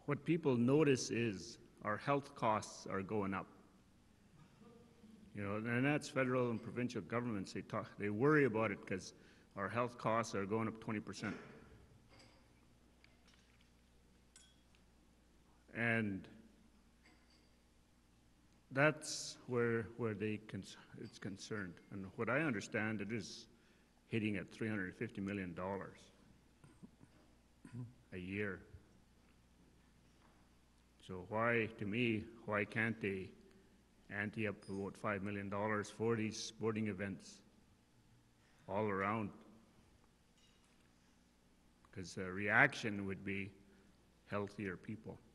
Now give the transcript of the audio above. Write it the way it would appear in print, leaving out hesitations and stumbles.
what people notice is our health costs are going up. You know, and that's federal and provincial governments. They worry about it because our health costs are going up 20%. And that's where it's concerned. And what I understand, it is hitting at $350 million a year. So why, to me, why can't they ante up about $5 million for these sporting events all around? Because the reaction would be healthier people.